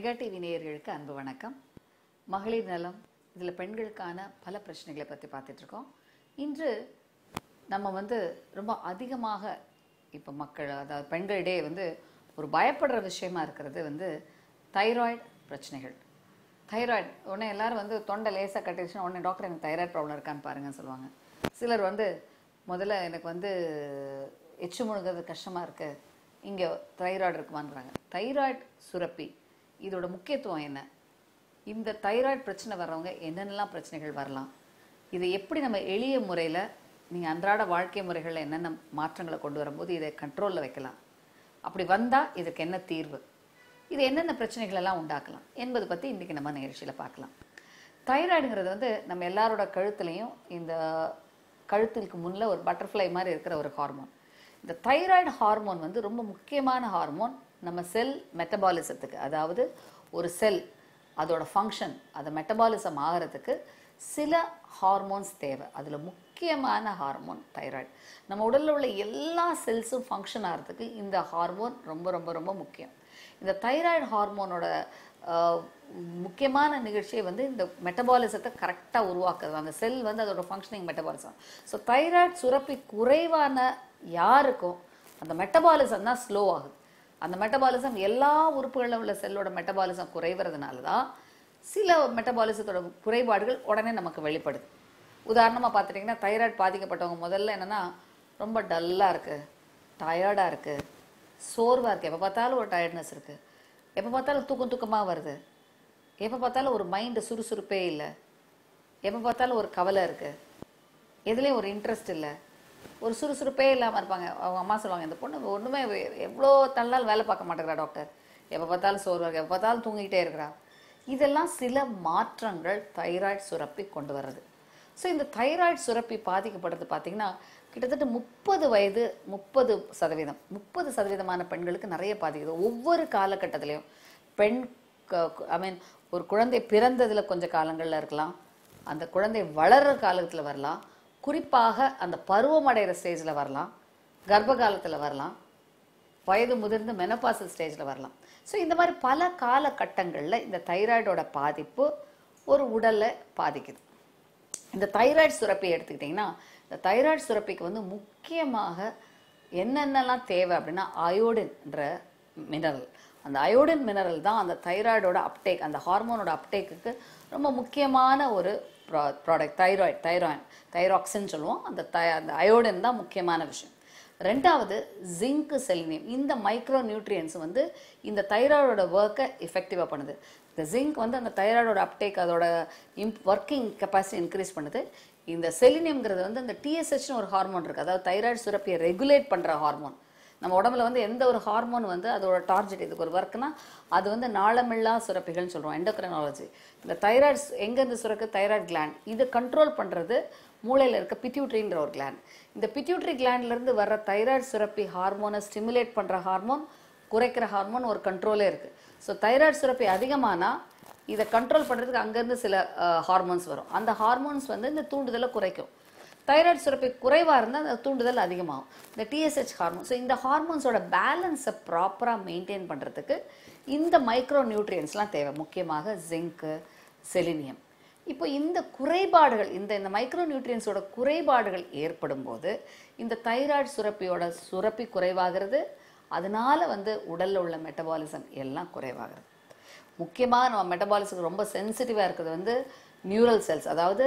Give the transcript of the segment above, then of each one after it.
Mega TV நேயர்களுக்கு அன்பு வணக்கம். மகளிர் நலம், இதில் பெண்களுக்கான பல பிரச்சனைகளை பற்றி பார்த்துட்ருக்கோம். இன்று நம்ம ரொம்ப அதிகமாக இப்போ மக்கள், அதாவது பெண்களிடையே ஒரு பயப்படுற விஷயமா இருக்கிறது தைராய்டு பிரச்சனைகள். தைராய்டு உடனே எல்லாரும் தொண்டை லேசாக கட்டிடுச்சுன்னா உடனே டாக்டர் எனக்கு தைராய்டு ப்ராப்ளம் இருக்கான்னு பாருங்கன்னு சொல்லுவாங்க. சிலர் முதல்ல எனக்கு எச்சு முழுங்கிறது கஷ்டமாக இருக்குது, இங்கே தைராய்டு இருக்குமான்றாங்க. தைராய்டு சுரப்பி இதோட முக்கியத்துவம் என்ன? இந்த தைராய்டு பிரச்சனை வர்றவங்க என்னென்னலாம் பிரச்சனைகள் வரலாம்? இதை எப்படி நம்ம எளிய முறையில் நீங்கள் அன்றாட வாழ்க்கை முறைகளில் என்னென்ன மாற்றங்களை கொண்டு வரும்போது இதை கண்ட்ரோலில் வைக்கலாம், அப்படி வந்தால் இதுக்கு என்ன தீர்வு, இது என்னென்ன பிரச்சனைகள் எல்லாம் உண்டாக்கலாம் என்பது பற்றி இன்றைக்கி நம்ம நிகழ்ச்சியில் பார்க்கலாம். தைராய்டுங்கிறது நம்ம எல்லாரோட கழுத்துலையும், இந்த கழுத்துக்கு முன்னில் ஒரு பட்டர்ஃப்ளை மாதிரி இருக்கிற ஒரு ஹார்மோன். இந்த தைராய்டு ஹார்மோன் ரொம்ப முக்கியமான ஹார்மோன் நம்ம செல் மெட்டபாலிசத்துக்கு. அதாவது ஒரு செல் அதோட ஃபங்க்ஷன், அதை மெட்டபாலிசம் ஆகிறதுக்கு சில ஹார்மோன்ஸ் தேவை. அதில் முக்கியமான ஹார்மோன் தைராய்டு. நம்ம உடலில் உள்ள எல்லா செல்ஸும் ஃபங்க்ஷன் ஆகிறதுக்கு இந்த ஹார்மோன் ரொம்ப ரொம்ப ரொம்ப முக்கியம். இந்த தைராய்டு ஹார்மோனோட முக்கியமான நிகழ்ச்சியை இந்த மெட்டபாலிசத்தை கரெக்டாக உருவாக்குறது. அந்த செல் அதோட ஃபங்க்ஷனிங் மெட்டபாலிசம். ஸோ தைராய்டு சுரப்பி குறைவான யாருக்கும் அந்த மெட்டபாலிசம் தான் ஸ்லோ ஆகுது. அந்த மெட்டபாலிசம் எல்லா உறுப்புகளில் உள்ள செல்லோட மெட்டபாலிசம் குறைவதுனால தான் சில மெட்டபாலிசத்தோட குறைபாடுகள் உடனே நமக்கு வெளிப்படுது. உதாரணமாக பார்த்துட்டிங்கன்னா, தைராய்டு பாதிக்கப்பட்டவங்க முதல்ல என்னென்னா ரொம்ப டல்லாக இருக்குது, டயர்டாக இருக்குது, சோர்வாக இருக்குது, எப்போ பார்த்தாலும் ஒரு டயர்ட்னஸ் இருக்குது, எப்போ பார்த்தாலும் தூக்கமாக வருது, எப்போ பார்த்தாலும் ஒரு மைண்டு சுறுசுறுப்பே இல்லை, எப்போ பார்த்தாலும் ஒரு கவலை இருக்குது, எதுலேயும் ஒரு இன்ட்ரெஸ்ட் இல்லை, ஒரு சுறுசுறுப்பே இல்லாமல் இருப்பாங்க. அவங்க அம்மா சொல்லுவாங்க, இந்த பொண்ணு ஒன்றுமே எவ்வளோ தள்ளால் வேலை பார்க்க மாட்டேங்கிறா டாக்டர், எப்போ பார்த்தாலும் சோர்வாக, எப்போ பார்த்தாலும் தூங்கிக்கிட்டே இருக்கிறா. இதெல்லாம் சில மாற்றங்கள் தைராய்டு சுரப்பி கொண்டு வர்றது. ஸோ இந்த தைராய்டு சுரப்பி பாதிக்கப்படுறது பார்த்திங்கன்னா கிட்டத்தட்ட 30 வயது 30% பெண்களுக்கு நிறைய பாதிக்குது. ஒவ்வொரு காலகட்டத்திலையும் பெண் ஒரு குழந்தை பிறந்ததில் கொஞ்சம் காலங்களில் இருக்கலாம், அந்த குழந்தை வளர்கிற காலத்தில் வரலாம், குறிப்பாக அந்த பருவம் அடைகிற ஸ்டேஜில் வரலாம், கர்ப்ப காலத்தில் வரலாம், வயது முதிர்ந்து மெனோபாசல் ஸ்டேஜில் வரலாம். ஸோ இந்த மாதிரி பல காலகட்டங்களில் இந்த தைராய்டோட பாதிப்பு ஒரு உடலை பாதிக்குது. இந்த தைராய்டு சுரப்பி எடுத்துக்கிட்டிங்கன்னா, இந்த தைராய்டு சுரப்பிக்கு முக்கியமாக என்னென்னலாம் தேவை அப்படின்னா, அயோடின்ன்ற மினரல். அந்த அயோடின் மினரல் தான் அந்த தைராய்டோட அப்டேக், அந்த ஹார்மோனோட அப்டேக்குக்கு ரொம்ப முக்கியமான ஒரு ப்ராடக்ட். தைராக்சின் சொல்லுவோம். அந்த அயோடின் தான் முக்கியமான விஷயம். ரெண்டாவது ஜிங்க், செலினியம். இந்த மைக்ரோ நியூட்ரியன்ஸ் இந்த தைராய்டோட ஒர்க்கை எஃபெக்டிவாக பண்ணுது. இந்த ஜிங்க் அந்த தைராய்டோட அப்டேக், அதோட ஒர்க்கிங் கெப்பாசிட்டி இன்க்ரீஸ் பண்ணுது. இந்த செலினியம்ங்கிறது அந்த டிஎஸ்ஹெச்னு ஒரு ஹார்மோன் இருக்குது, அதாவது தைராய்டு சுரப்பியை ரெகுலேட் பண்ணுற ஹார்மோன். நம்ம உடம்புல எந்த ஒரு ஹார்மோன் அதோட டார்கெட், இதுக்கு ஒரு ஒர்க்னா அது நாளமில்லா சுரப்பிகள்னு சொல்கிறோம், எண்டோக்ரைனாலஜி. இந்த தைராய்டு எங்கேருந்து சுரக்கு? தைராய்டு கிளாண்ட். இதை கண்ட்ரோல் பண்ணுறது மூளையில் இருக்க பிட்யூட்ரின்ற ஒரு கிளாண்ட். இந்த பிட்யூட்ரி கிளாண்ட்லேருந்து வர்ற தைராய்டு சுரப்பி ஹார்மோனை ஸ்டிமுலேட் பண்ணுற ஹார்மோன், குறைக்கிற ஹார்மோன் ஒரு கண்ட்ரோலே இருக்குது. ஸோ தைராய்டு சுரப்பி அதிகமானால் இதை கண்ட்ரோல் பண்ணுறதுக்கு அங்கேருந்து சில ஹார்மோன்ஸ் வரும். அந்த ஹார்மோன்ஸ் இந்த தூண்டுதலை குறைக்கும். தைராய்டு சுரப்பி குறைவாக இருந்தால் அந்த தூண்டுதல் அதிகமாகும், இந்த டிஎஸ்ஹெச் ஹார்மோன். ஸோ இந்த ஹார்மோன்ஸோட பேலன்ஸை ப்ராப்பராக மெயின்டைன் பண்ணுறதுக்கு இந்த மைக்ரோ நியூட்ரியன்ஸ்லாம் தேவை, முக்கியமாக ஜிங்க்கு, செலினியம். இப்போ இந்த குறைபாடுகள், இந்த மைக்ரோ நியூட்ரியன்ஸோட குறைபாடுகள் ஏற்படும் போது இந்த தைராய்டு சுரப்பி குறைவாகிறது. அதனால உடலில் உள்ள மெட்டபாலிசம் எல்லாம் குறைவாகிறது. முக்கியமாக நம்ம மெட்டபாலிசம் ரொம்ப சென்சிட்டிவாக இருக்கிறது நியூரல் செல்ஸ், அதாவது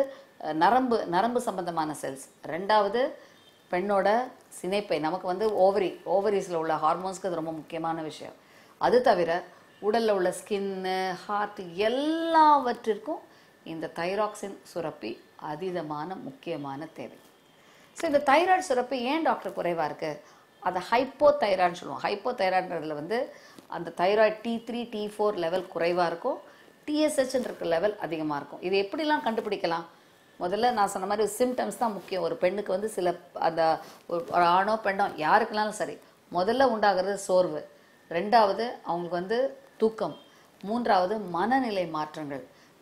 நரம்பு சம்பந்தமான செல்ஸ். ரெண்டாவது பெண்ணோட சினைப்பை, நமக்கு ஓவரிஸில் உள்ள ஹார்மோன்ஸ்க்கு அது ரொம்ப முக்கியமான விஷயம். அது தவிர உடலில் உள்ள ஸ்கின்னு, ஹார்ட், எல்லாவற்றிற்கும் இந்த தைராக்சின் சுரப்பி அதீதமான முக்கியமான தேவை. ஸோ இந்த தைராய்டு சுரப்பி ஏன் டாக்டர் குறைவாக இருக்குது? அதை ஹைப்போ தைராய்டுன்னு சொல்லுவோம். ஹைப்போ தைராய்டுன்றதுல அந்த தைராய்டு T3 T4 லெவல் குறைவாக இருக்கும், டிஎஸ்ஹெச்ன்ற லெவல் அதிகமாக இருக்கும். இது எப்படிலாம் கண்டுபிடிக்கலாம்? முதல்ல நான் சொன்ன மாதிரி சிம்டம்ஸ் தான் முக்கியம். ஒரு பெண்ணுக்கு சில அந்த ஒரு ஆணோ பெண்ணோ யாருக்குனாலும் சரி, முதல்ல உண்டாகிறது சோர்வு, ரெண்டாவது அவங்களுக்கு தூக்கம், மூன்றாவது மனநிலை மாற்றங்கள்,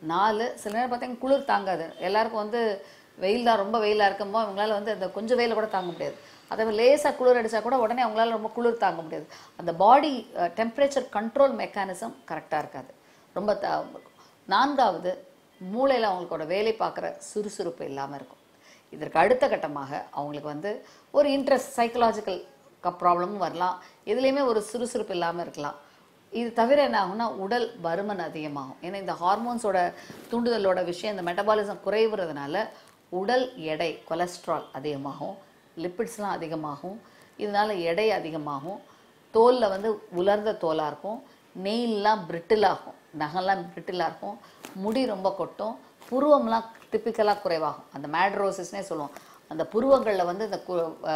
4 சில நேரம் பார்த்தீங்கன்னா குளிர் தாங்காது. எல்லாருக்கும் வெயில் தான், ரொம்ப வெயிலாக இருக்கும்போது அவங்களால அந்த கொஞ்சம் வெயில கூட தாங்க முடியாது. அதை லேசாக குளிர் அடித்தா கூட உடனே அவங்களால ரொம்ப குளிர் தாங்க முடியாது. அந்த பாடி டெம்பரேச்சர் கண்ட்ரோல் மெக்கானிசம் கரெக்டாக இருக்காது. ரொம்ப நான்காவது, மூளையில் அவங்களோட வேலை பார்க்குற சுறுசுறுப்பு இல்லாமல் இருக்கும். இதற்கு அடுத்த கட்டமாக அவங்களுக்கு வந்து ஒரு இன்ட்ரெஸ்ட், சைக்கலாஜிக்கல் ப்ராப்ளமும் வரலாம். இதுலேயுமே ஒரு சுறுசுறுப்பு இல்லாமல் இருக்கலாம். இது தவிர என்ன ஆகும்னா உடல் பருமன் அதிகமாகும். ஏன்னா இந்த ஹார்மோன்ஸோட தூண்டுதலோட விஷயம், இந்த மெட்டபாலிசம் குறைவுறதுனால உடல் எடை, கொலஸ்ட்ரால் அதிகமாகும், லிப்பிட்ஸ்லாம் அதிகமாகும். இதனால எடை அதிகமாகும். தோலில் வந்து உலர்ந்த தோலாக இருக்கும், நெயிலெலாம் பிரிட்டிலாகும், நகம்லாம் பிரிட்டிலாக இருக்கும், முடி ரொம்ப கொட்டும், புருவம்லாம் டிப்பிக்கலாக குறைவாகும். அந்த மேட்ரோசிஸ்னே சொல்லுவோம். அந்த புருவங்களில் வந்து இந்த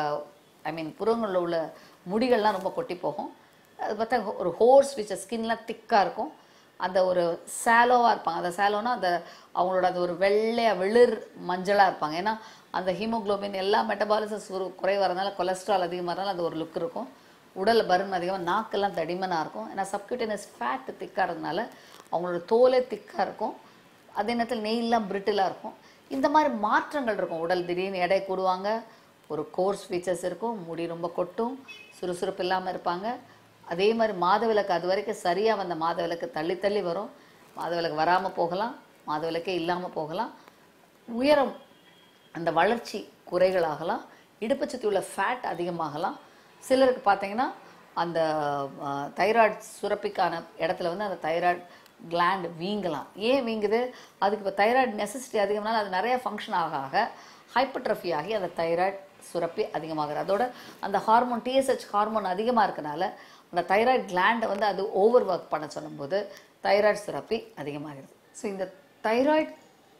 புருவங்களில் உள்ள முடிகள்லாம் ரொம்ப கொட்டி போகும். அது பார்த்தா ஒரு ஹோர்ஸ் விச் ஸ்கின்லாம் திக்காக இருக்கும். அந்த ஒரு சேலோவாக இருப்பாங்க. அந்த சேலோனா அந்த அவங்களோட அது ஒரு வெள்ளையாக வெளிர் மஞ்சளாக இருப்பாங்க. ஏன்னா அந்த ஹீமோக்ளோபின் எல்லா மெட்டபாலிசம் குறைவறதுனால, கொலஸ்ட்ரால் அதிகமாக இருந்தாலும் அது ஒரு லுக் இருக்கும். உடல் பருமன் அதிகமாக, நாக்கெல்லாம் தடிமனாக இருக்கும். ஏன்னா சப்கியூட்டேனியஸ் ஃபேட் திக்காக இருந்ததுனால அவங்களோட தோலே திக்காக இருக்கும். அதே நேரத்தில் நெய்லாம் பிரிட்டிலாக இருக்கும். இந்த மாதிரி மாற்றங்கள் இருக்கும். உடல் திடீர்னு எடை கூடுவாங்க, ஒரு கோர்ஸ் ஃபீச்சர்ஸ் இருக்கும், முடி ரொம்ப கொட்டும், சுறுசுறுப்பு இல்லாமல் இருப்பாங்க. அதே மாதிரி மாதவிலக்கு அது வரைக்கும் சரியாக வந்த மாதவிலக்கு தள்ளி தள்ளி வரும். மாதவிலக்கு வராமல் போகலாம், மாதவிலக்கே இல்லாமல் போகலாம். உயரம், அந்த வளர்ச்சி குறைகளாகலாம். இடுப்பு சுற்றி உள்ள ஃபேட் அதிகமாகலாம். சிலருக்கு பார்த்தீங்கன்னா அந்த தைராய்டு சுரப்பிக்கான இடத்துல வந்து அந்த தைராய்டு கிளாண்ட் வீங்கலாம். ஏன் வீங்குது? அதுக்கு இப்போ தைராய்டு நெசசிட்டி அதிகம்னால அது நிறைய ஃபங்க்ஷன் ஆக ஆக ஹைப்பர்ட்ரஃபி ஆகி அந்த தைராய்டு சுரப்பி அதிகமாகுது. அதோட அந்த ஹார்மோன் TSH ஹார்மோன் அதிகமாக இருக்கனால அந்த தைராய்டு கிளாண்டை வந்து அது ஓவர் ஒர்க் பண்ண சொல்லும்போது தைராய்டு சுரப்பி அதிகமாகிறது. ஸோ இந்த தைராய்டு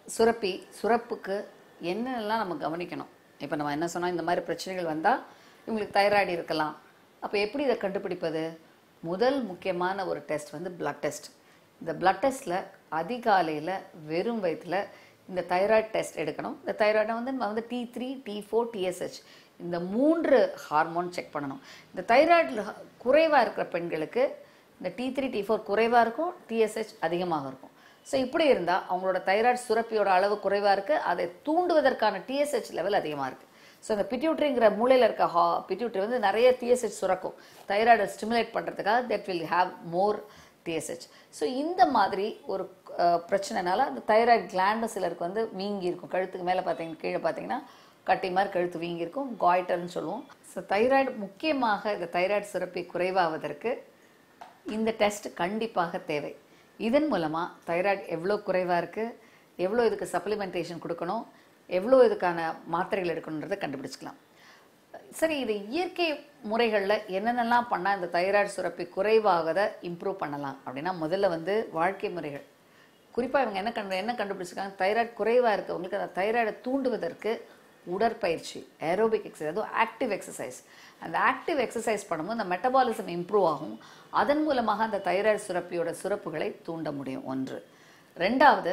சுரப்புக்கு என்னென்னலாம் நம்ம கவனிக்கணும்? இப்போ நம்ம என்ன சொன்னால், இந்த மாதிரி பிரச்சனைகள் வந்தால் இவங்களுக்கு தைராய்டு இருக்கலாம். அப்போ எப்படி இதை கண்டுபிடிப்பது? முதல் முக்கியமான ஒரு டெஸ்ட் வந்து பிளட் டெஸ்ட். இந்த பிளட் டெஸ்ட்டில் அதிகாலையில் வெறும் வயிற்றில் இந்த தைராய்டு டெஸ்ட் எடுக்கணும். இந்த தைராய்டை வந்து நம்ம வந்து T3, T4, TSH இந்த 3 ஹார்மோன் செக் பண்ணணும். இந்த தைராய்டு குறைவாக இருக்கிற பெண்களுக்கு இந்த T3, T4 குறைவாக இருக்கும், TSH அதிகமாக இருக்கும். ஸோ இப்படி இருந்தால் அவங்களோட தைராய்டு சுரப்பியோட அளவு குறைவாக இருக்குது, அதை தூண்டுவதற்கான TSH லெவல் அதிகமாக இருக்குது. ஸோ இந்த பிட்யூட்ரிங்கிற மூளையில் இருக்க பிட்யூட்ரி வந்து நிறைய TSH சுரக்கும். தைராய்டை ஸ்டிமுலேட் பண்ணுறதுக்காக that will have more TSH. So இந்த மாதிரி ஒரு பிரச்சனைனால அந்த தைராய்டு கிளாண்டு சிலருக்கு வந்து வீங்கி இருக்கும். கழுத்துக்கு மேலே பார்த்தீங்கன்னா, கீழே பார்த்தீங்கன்னா கட்டி மாதிரி கழுத்து வீங்கியிருக்கும், காய்டர்னு சொல்லுவோம். ஸோ தைராய்டு முக்கியமாக இந்த தைராய்டு சுரப்பி குறைவாவதற்கு இந்த டெஸ்ட் கண்டிப்பாக தேவை. இதன் மூலமாக தைராய்டு எவ்வளோ குறைவாக இருக்குது, எவ்வளோ இதுக்கு சப்ளிமெண்டேஷன் கொடுக்கணும், எவ்வளோ இதுக்கான மாத்திரைகள் எடுக்கணுன்றதை கண்டுபிடிச்சிக்கலாம். சரி, இது இயற்கை முறைகளில் என்னென்னலாம் பண்ணால் இந்த தைராய்டு சுரப்பி குறைவாகதை இம்ப்ரூவ் பண்ணலாம் அப்படின்னா, முதல்ல வந்து வாழ்க்கை முறைகள். குறிப்பாக இவங்க என்ன கண்டுபிடிச்சிருக்காங்க, தைராய்டு குறைவாக இருக்கவங்களுக்கு அந்த தைராய்டை தூண்டுவதற்கு உடற்பயிற்சி, ஏரோபிக் எக்ஸசைஸ், அதுவும் ஆக்டிவ் எக்ஸசைஸ். அந்த ஆக்டிவ் எக்ஸசைஸ் பண்ணும்போது அந்த மெட்டபாலிசம் இம்ப்ரூவ் ஆகும். அதன் மூலமாக அந்த தைராய்டு சுரப்பியோட சுரப்புகளை தூண்ட முடியும். ஒன்று. ரெண்டாவது,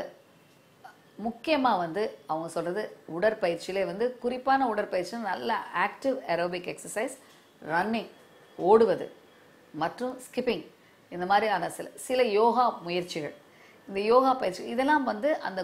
முக்கியமாக வந்து அவங்க சொல்கிறது உடற்பயிற்சியிலே வந்து குறிப்பான உடற்பயிற்சி நல்ல ஆக்டிவ் ஏரோபிக் எக்ஸசைஸ், ரன்னிங், ஓடுவது மற்றும் ஸ்கிப்பிங், இந்த மாதிரியான சில யோகா முயற்சிகள். இந்த யோகா பயிற்சி இதெல்லாம் வந்து அந்த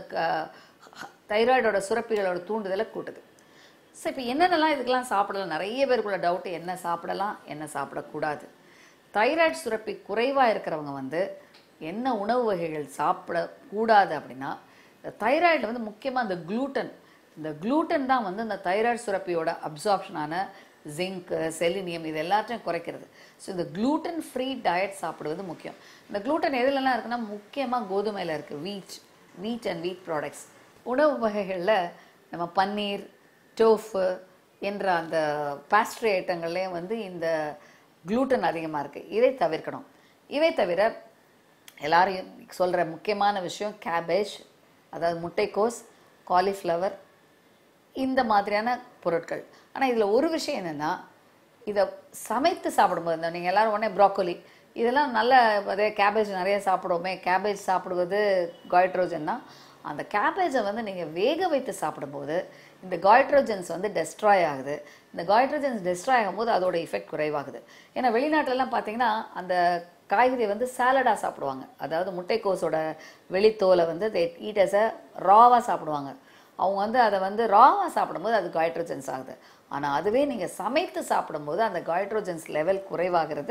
தைராய்டோட சுரப்பிகளோட தூண்டுதலை கூட்டுது. ஸோ இப்போ என்னென்னலாம் இதுக்கெல்லாம் சாப்பிடலாம்? நிறைய பேருக்குள்ள டவுட்டு, என்ன சாப்பிடலாம், என்ன சாப்பிடக்கூடாது. தைராய்டு சுரப்பி குறைவாக இருக்கிறவங்க வந்து என்ன உணவு வகைகள் சாப்பிடக்கூடாது அப்படின்னா, இந்த தைராய்டில் வந்து முக்கியமாக இந்த குளூட்டன் தான் வந்து இந்த தைராய்டு சுரப்பியோட அப்சார்ப்ஷனான ஜிங்க், செலினியம் இது எல்லாத்தையும் குறைக்கிறது. ஸோ இந்த குளூட்டன் ஃப்ரீ டயட் சாப்பிடுவது முக்கியம். இந்த குளூட்டன் எதுலலாம் இருக்குன்னா, முக்கியமாக கோதுமையில் இருக்குது. வீட் அண்ட் வீட் ப்ராடக்ட்ஸ். உணவு வகைகளில் நம்ம பன்னீர், டோஃபு என்ற அந்த பாஸ்ட்ரி ஐட்டங்கள்லேயும் வந்து இந்த குளூட்டன் அதிகமாக இருக்குது. இதை தவிர்க்கணும். இவை தவிர எல்லாரையும் சொல்கிற முக்கியமான விஷயம் கேபேஜ், அதாவது முட்டைக்கோஸ், காலிஃப்ளவர், இந்த மாதிரியான பொருட்கள். ஆனால் இதில் ஒரு விஷயம் என்னென்னா, இதை சமைத்து சாப்பிடும்போது நீங்கள் எல்லோரும் உடனே ப்ராக்கோலி இதெல்லாம் நல்ல அதே கேபேஜ் நிறைய சாப்பிடுவோமே, கேபேஜ் சாப்பிடுவது காய்ட்ரோஜன்னா, அந்த கேபேஜை வந்து நீங்கள் வேக வைத்து சாப்பிடும்போது இந்த காய்ட்ரோஜன்ஸ் வந்து டெஸ்ட்ராய் ஆகுது. இந்த காய்ட்ரோஜன்ஸ் டெஸ்ட்ராய் ஆகும்போது அதோட எஃபெக்ட் குறைவாகுது. ஏன்னா வெளிநாட்டிலலாம் பார்த்தீங்கன்னா அந்த காய்கறி வந்து சாலடாக சாப்பிடுவாங்க. அதாவது முட்டைக்கோஸோட வெளித்தோலை வந்து ஈட் அஸ் ராவாக சாப்பிடுவாங்க. அவங்க வந்து அதை வந்து ராவாக சாப்பிடும்போது அது காய்ட்ரோஜன்ஸ் ஆகுது. ஆனால் அதுவே நீங்கள் சமைத்து சாப்பிடும்போது அந்த காய்ட்ரோஜன்ஸ் லெவல் குறைவாகிறது.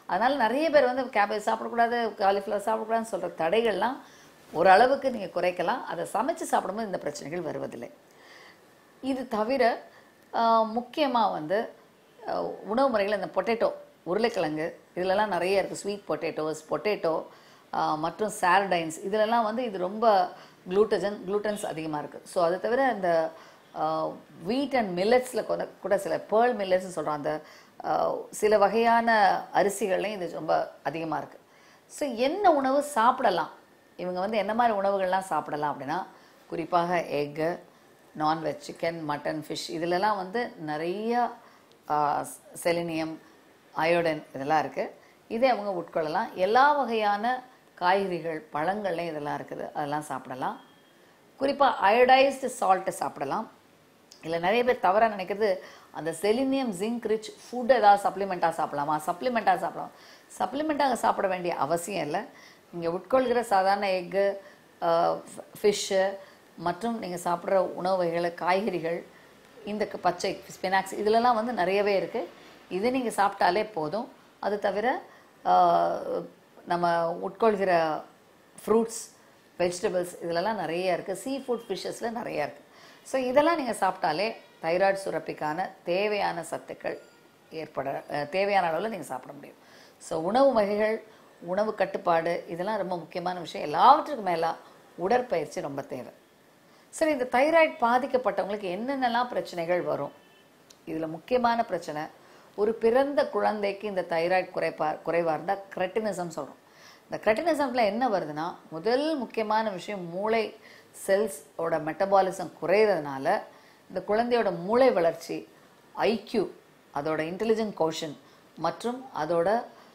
அதனால நிறைய பேர் வந்து கேபேஜ் சாப்பிடக்கூடாது, காலிஃப்ளவர் சாப்பிடக்கூடாதுன்னு சொல்கிற தடைகள்லாம் ஓரளவுக்கு நீங்கள் குறைக்கலாம். அதை சமைச்சு சாப்பிடும்போது இந்த பிரச்சனைகள் வருவதில்லை. இது தவிர முக்கியமாக வந்து உணவு முறைகள் இந்த பொட்டேட்டோ, உருளைக்கிழங்கு இதிலெல்லாம் நிறைய இருக்குது. ஸ்வீட் பொட்டேட்டோ மற்றும் சாரடைன்ஸ் இதிலெல்லாம் வந்து இது ரொம்ப குளூட்டன்ஸ் அதிகமாக இருக்குது. ஸோ அது தவிர இந்த வீட் அண்ட் மில்லட்ஸில் கூட சில பேர்ல் மில்லட்ஸ்னு சொல்கிறோம், அந்த சில வகையான அரிசிகள்லையும் இது ரொம்ப அதிகமாக இருக்குது. ஸோ என்ன உணவு சாப்பிடலாம், இவங்க வந்து என்ன மாதிரி உணவுகள்லாம் சாப்பிடலாம் அப்படின்னா, குறிப்பாக egg, non veg, chicken, mutton, fish இதிலெல்லாம் வந்து நிறைய செலினியம், அயோடின் இதெல்லாம் இருக்குது. இதை அவங்க உட்கொள்ளலாம். எல்லா வகையான காய்கறிகள், பழங்கள்லையும் இதெல்லாம் இருக்குது, அதெல்லாம் சாப்பிடலாம். குறிப்பாக அயோடைஸ்டு சால்ட்டை சாப்பிடலாம். இல்லை நிறைய பேர் தவறாக நினைக்கிறது, அந்த செலினியம் ஜிங்க் ரிச் ஃபுட் ஏதாவது சப்ளிமெண்ட்டாக சாப்பிடலாமா? சப்ளிமெண்ட்டாக சாப்பிட வேண்டிய அவசியம் இல்லை. நீங்கள் உட்கொள்கிற சாதாரண எக்கு, ஃபிஷ்ஷு மற்றும் நீங்கள் சாப்பிட்ற உணவு வகைகள், காய்கறிகள், இந்த பச்சை ஸ்பினாக்ஸ் இதிலெல்லாம் வந்து நிறையவே இருக்குது. இதை நீங்கள் சாப்பிட்டாலே போதும். அது தவிர நம்ம உட்கொள்கிற ஃப்ரூட்ஸ், வெஜிடபிள்ஸ் இதிலெல்லாம் நிறைய இருக்குது. சீ ஃபுட், ஃபிஷ்ஷஸில் நிறையா இருக்குது. ஸோ இதெல்லாம் நீங்கள் சாப்பிட்டாலே தைராய்டு சுரப்பிக்கான தேவையான சத்துக்கள் தேவையான அளவில் நீங்கள் சாப்பிட முடியும். ஸோ உணவு வகைகள், உணவு கட்டுப்பாடு இதெல்லாம் ரொம்ப முக்கியமான விஷயம். எல்லாவற்றுக்கும் மேலே உடற்பயிற்சி ரொம்ப தேவை. சரி, இந்த தைராய்டு பாதிக்கப்பட்டவங்களுக்கு என்னென்னலாம் பிரச்சனைகள் வரும்? இதில் முக்கியமான பிரச்சனை, ஒரு பிறந்த குழந்தைக்கு இந்த தைராய்டு குறைவாக இருந்தால் கிரெட்டினிசம் சொல்கிறோம். இந்த கிரெட்டினிசமில் என்ன வருதுன்னா, முதல் முக்கியமான விஷயம் மூளை செல்ஸோட மெட்டபாலிசம் குறையிறதுனால இந்த குழந்தையோட மூளை வளர்ச்சி, ஐக்யூ, அதோட இன்டெலிஜென்ட் கோஷன் மற்றும் அதோட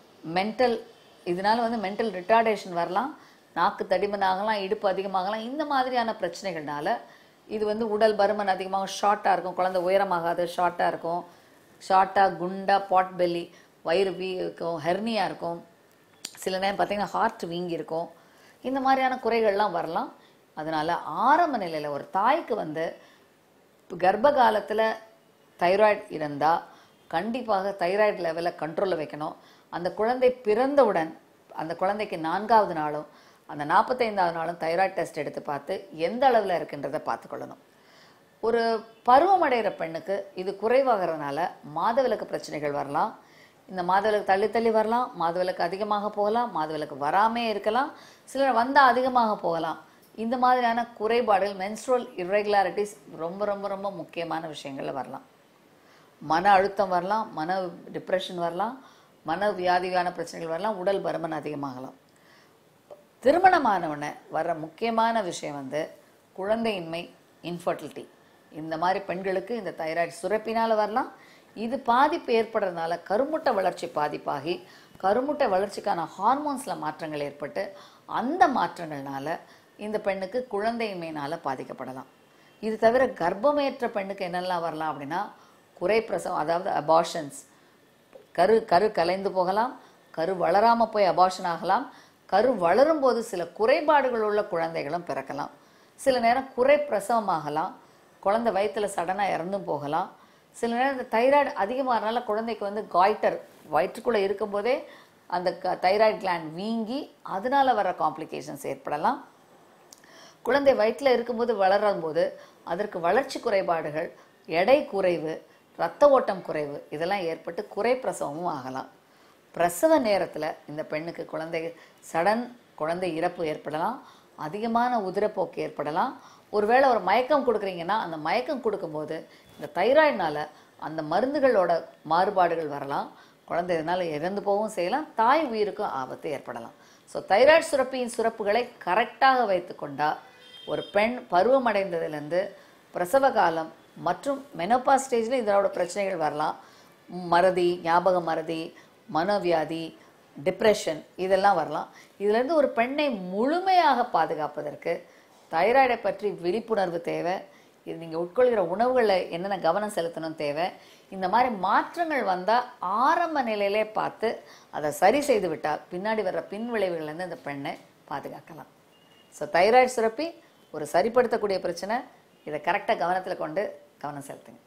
இதனால வந்து மென்டல் ரிட்டார்டேஷன் வரலாம், நாக்கு தடிமனாகலாம், இடுப்பு அதிகமாகலாம். இந்த மாதிரியான பிரச்சனைகள்னால இது வந்து உடல் பருமன் அதிகமாகும், ஷார்ட்டாக இருக்கும், குழந்தை உயரமாகாது, ஷார்ட்டாக இருக்கும், குண்டா, பாட் பெல்லி, வயிறு இருக்கும், ஹெர்னியாக இருக்கும், சில நேரம் பார்த்திங்கன்னா ஹார்ட் வீங்கி இருக்கும். இந்த மாதிரியான குறைகள்லாம் வரலாம். அதனால் ஆரம்ப நிலையில் ஒரு தாய்க்கு வந்து கர்ப்ப காலத்தில் தைராய்டு இருந்தால் கண்டிப்பாக தைராய்டு லெவலை கண்ட்ரோலில் வைக்கணும். அந்த குழந்தை பிறந்தவுடன் அந்த குழந்தைக்கு 4வது நாளும் அந்த 45வது நாளும் தைராய்டு டெஸ்ட் எடுத்து பார்த்து எந்த அளவில் இருக்குன்றதை பார்த்துக்கொள்ளணும். ஒரு பருவமடைகிற பெண்ணுக்கு இது குறைவாகிறதுனால மாதவிலக்கு பிரச்சனைகள் வரலாம். இந்த மாதவிலக்கு தள்ளி வரலாம், மாதவிலக்கு அதிகமாக போகலாம், மாதவிலக்கு வராமே இருக்கலாம், சிலர் வந்தால் அதிகமாக போகலாம். இந்த மாதிரியான குறைபாடுகள், மென்ஸ்ட்ருவல் இர்ரெகுலாரிட்டிஸ் ரொம்ப ரொம்ப ரொம்ப முக்கியமான விஷயங்களில் வரலாம். மன அழுத்தம் வரலாம், மன டிப்ரெஷன் வரலாம், மன வியாதியான பிரச்சனைகள் வரலாம், உடல் பருமன் அதிகமாகலாம். திருமணமானவுடனே வர்ற முக்கியமான விஷயம் வந்து குழந்தையின்மை, இன்ஃபர்டிலிட்டி. இந்த மாதிரி பெண்களுக்கு இந்த தைராய்டு சுரப்பினால் வரலாம். இது பாதிப்பு ஏற்படுறதுனால கருமுட்டை வளர்ச்சி பாதிப்பாகி கருமுட்டை வளர்ச்சிக்கான ஹார்மோன்ஸில் மாற்றங்கள் ஏற்பட்டு அந்த மாற்றங்கள்னால இந்த பெண்ணுக்கு குழந்தையின்மையினால் பாதிக்கப்படலாம். இது தவிர கர்ப்பமேற்ற பெண்ணுக்கு என்னெல்லாம் வரலாம் அப்படின்னா, குறைப்பிரசவம், அதாவது அபார்ஷன்ஸ், கரு கலைந்து போகலாம், கரு வளராமல் போய் அபார்ஷன் ஆகலாம், கரு வளரும் போது சில குறைபாடுகள் உள்ள குழந்தைகளும் பிறக்கலாம், சில நேரம் குறைப்பிரசவமாகலாம், குழந்தை வயிற்றில் சடனாக இறந்தும் போகலாம். சில நேரம் இந்த தைராய்டு அதிகமாகறதுனால குழந்தைக்கு வந்து காய்டர், வயிற்றுக்குள்ளே இருக்கும்போதே அந்த தைராய்டு கிளாண்ட் வீங்கி அதனால வர காம்ப்ளிகேஷன்ஸ் ஏற்படலாம். குழந்தை வயிற்றில் இருக்கும்போது வளரும் போது அதற்கு வளர்ச்சி குறைபாடுகள், எடை குறைவு, இரத்த ஓட்டம் குறைவு இதெல்லாம் ஏற்பட்டு குறைப்பிரசவமும் ஆகலாம். பிரசவ நேரத்தில் இந்த பெண்ணுக்கு குழந்தை இறப்பு ஏற்படலாம், அதிகமான உதிரப்போக்கு ஏற்படலாம். ஒருவேளை ஒரு மயக்கம் கொடுக்குறீங்கன்னா அந்த மயக்கம் கொடுக்கும்போது இந்த தைராய்டுனால அந்த மருந்துகளோட மாறுபாடுகள் வரலாம், குழந்தை இதனால் இறந்து போகவும் செய்யலாம், தாய் உயிருக்கும் ஆபத்து ஏற்படலாம். ஸோ தைராய்டு சுரப்பியின் சுரப்புகளை கரெக்டாக வைத்து கொண்டால் ஒரு பெண் பருவமடைந்ததுலேருந்து பிரசவ காலம் மற்றும் மெனோபாஸ் ஸ்டேஜில் இதனோட பிரச்சனைகள் வரலாம். மறதி, ஞாபக மறதி, மனோவியாதி, டிப்ரெஷன் இதெல்லாம் வரலாம். இதிலேருந்து ஒரு பெண்ணை முழுமையாக பாதுகாப்பதற்கு தைராய்டை பற்றி விழிப்புணர்வு தேவை. இது நீங்கள் உட்கொள்கிற உணவுகளில் என்னென்ன கவனம் செலுத்தணும் தேவை. இந்த மாதிரி மாற்றங்கள் வந்தால் ஆரம்ப நிலையிலே பார்த்து அதை சரி செய்து விட்டால் பின்னாடி வர்ற பின் விளைவுகள்லேருந்து இந்த பெண்ணை பாதுகாக்கலாம். ஸோ தைராய்டு சுரப்பி ஒரு சரிப்படுத்தக்கூடிய பிரச்சனை. இதை கரெக்டாக கவனத்தில் கொண்டு கவனம் செலுத்துங்க.